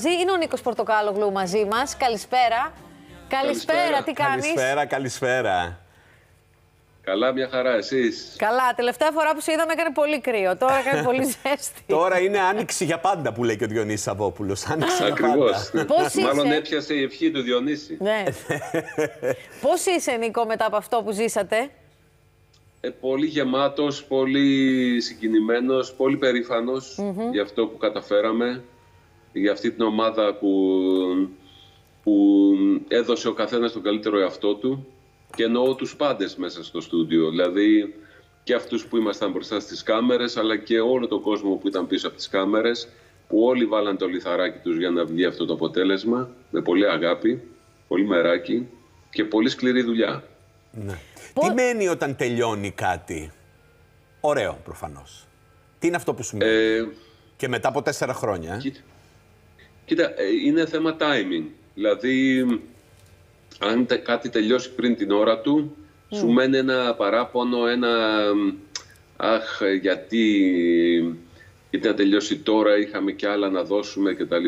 Είναι ο Νίκος Πορτοκάλογλου μαζί μας. Καλησπέρα. Καλησπέρα, τι κάνεις? Καλησπέρα. Καλά, μια χαρά, εσείς? Καλά, τελευταία φορά που σε είδαμε έκανε πολύ κρύο, τώρα έκανε πολύ ζέστη. Τώρα είναι άνοιξη για πάντα που λέει και ο Διονύσης Σαββόπουλος. Άνοιξη για Ακριβώς. Πώς Μάλλον είσαι? έπιασε η ευχή του Διονύση. Ναι. Πώς είσαι, Νίκο, μετά από αυτό που ζήσατε? Πολύ γεμάτος, πολύ συγκινημένος, πολύ περήφανος για αυτό που καταφέραμε, για αυτή την ομάδα που έδωσε ο καθένας τον καλύτερο εαυτό του, και εννοώ τους πάντες μέσα στο στούντιο, δηλαδή και αυτούς που ήμασταν μπροστά στις κάμερες, αλλά και όλο τον κόσμο που ήταν πίσω από τις κάμερες, που όλοι βάλαν το λιθαράκι τους για να βγει αυτό το αποτέλεσμα, με πολύ αγάπη, πολύ μεράκι και πολύ σκληρή δουλειά. Ναι. Τι μένει όταν τελειώνει κάτι? Ωραίο, προφανώς. Τι είναι αυτό που σου μένει? Και μετά από 4 χρόνια. Κοίτα, είναι θέμα timing. Δηλαδή, αν κάτι τελειώσει πριν την ώρα του, σου μένει ένα παράπονο, αχ, γιατί να τελειώσει τώρα, είχαμε κι άλλα να δώσουμε κτλ.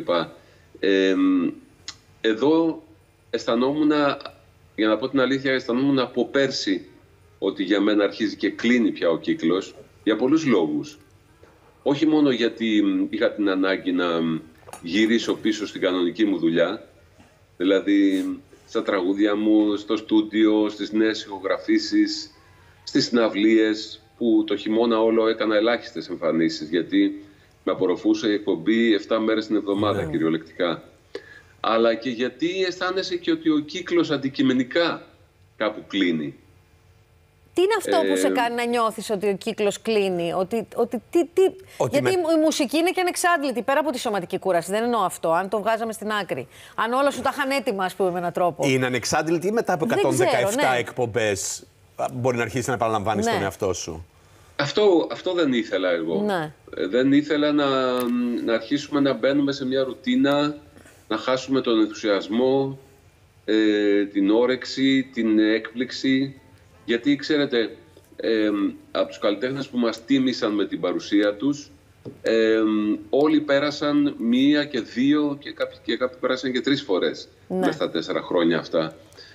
Εδώ αισθανόμουν, για να πω την αλήθεια, αισθανόμουν από πέρσι ότι για μένα αρχίζει και κλείνει πια ο κύκλος, για πολλούς λόγους. Όχι μόνο γιατί είχα την ανάγκη να γυρίσω πίσω στην κανονική μου δουλειά, δηλαδή στα τραγούδια μου, στο στούντιο, στις νέες ηχογραφήσεις, στις συναυλίες, που το χειμώνα όλο έκανα ελάχιστες εμφανίσεις, γιατί με απορροφούσε η εκπομπή 7 μέρες την εβδομάδα, κυριολεκτικά. Αλλά και γιατί αισθάνεσαι και ότι ο κύκλος αντικειμενικά κάπου κλείνει. Τι είναι αυτό που σε κάνει να νιώθεις ότι ο κύκλος κλείνει? Γιατί η μουσική είναι και ανεξάντλητη, πέρα από τη σωματική κούραση. Δεν εννοώ αυτό, αν το βγάζαμε στην άκρη. Αν όλα σου τα είχαν έτοιμα, ας πούμε, με έναν τρόπο. Είναι ανεξάντλητη ή μετά από 117 εκπομπές μπορεί να αρχίσει να επαναλαμβάνεις τον εαυτό σου? Αυτό δεν ήθελα εγώ. Ναι. Δεν ήθελα να αρχίσουμε να μπαίνουμε σε μια ρουτίνα, να χάσουμε τον ενθουσιασμό, την όρεξη, την έκπληξη. Γιατί, ξέρετε, από τους καλλιτέχνες που μας τίμησαν με την παρουσία τους, όλοι πέρασαν 1 και 2 και κάποιοι πέρασαν και 3 φορές μέσα στα 4 χρόνια αυτά.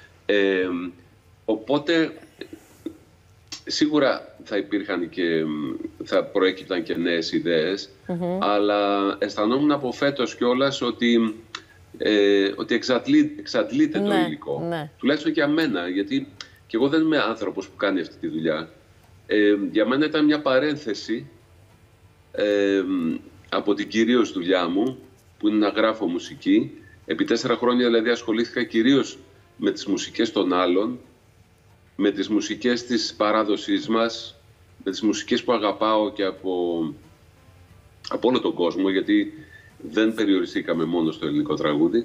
Οπότε, σίγουρα θα υπήρχαν και θα προέκυπταν και νέες ιδέες, αλλά αισθανόμουν από φέτος κιόλας ότι εξαντλείται το υλικό. Τουλάχιστον για μένα, γιατί και εγώ δεν είμαι άνθρωπος που κάνει αυτή τη δουλειά. Για μένα ήταν μια παρένθεση από την κυρίως δουλειά μου, που είναι να γράφω μουσική. Επί 4 χρόνια δηλαδή ασχολήθηκα κυρίως με τις μουσικές των άλλων, με τις μουσικές της παράδοσής μας, με τις μουσικές που αγαπάω και από όλο τον κόσμο, γιατί δεν περιοριστήκαμε μόνο στο ελληνικό τραγούδι.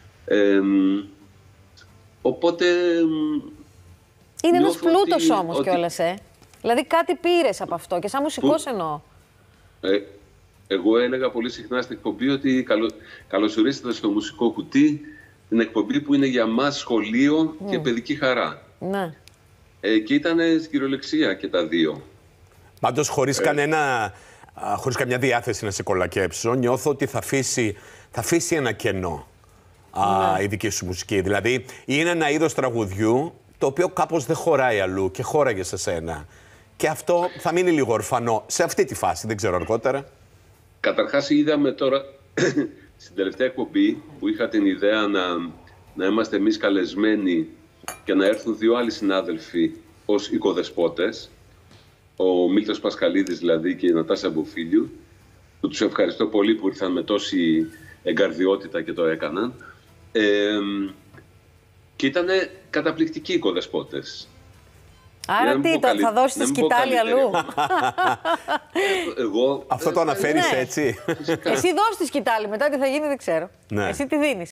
Οπότε... Είναι ένας πλούτος όμως κιόλας, Δηλαδή κάτι πήρες από αυτό και σαν μουσικός εννοώ. Εγώ έλεγα πολύ συχνά στην εκπομπή ότι καλωσορίσατε στο μουσικό κουτί, την εκπομπή που είναι για μας σχολείο και παιδική χαρά. Ναι. Και ήταν στην κυριολεξία και τα δύο. Πάντως χωρίς καμιά διάθεση να σε κολακέψω, νιώθω ότι θα αφήσει ένα κενό η δική σου μουσική. Δηλαδή είναι ένα είδος τραγουδιού το οποίο κάπως δεν χωράει αλλού και χώραγε σε σένα. Και αυτό θα μείνει λίγο ορφανό σε αυτή τη φάση, δεν ξέρω αργότερα. Καταρχάς είδαμε τώρα, στην τελευταία εκπομπή που είχα την ιδέα να είμαστε εμείς καλεσμένοι και να έρθουν 2 άλλοι συνάδελφοι ως οικοδεσπότες, ο Μίλτος Πασχαλίδης δηλαδή και η Νατάσα Μποφίλιου, που τους ευχαριστώ πολύ που ήρθαν με τόση εγκαρδιότητα και το έκαναν. Και ήταν καταπληκτικοί οικοδεσπότες. Άρα τι, θα δώσεις τη σκητάλη αλλού? Εγώ... Αυτό το αναφέρεις έτσι? Εσύ δώσεις τη σκητάλη, μετά τι θα γίνει δεν ξέρω. Εσύ τι δίνεις?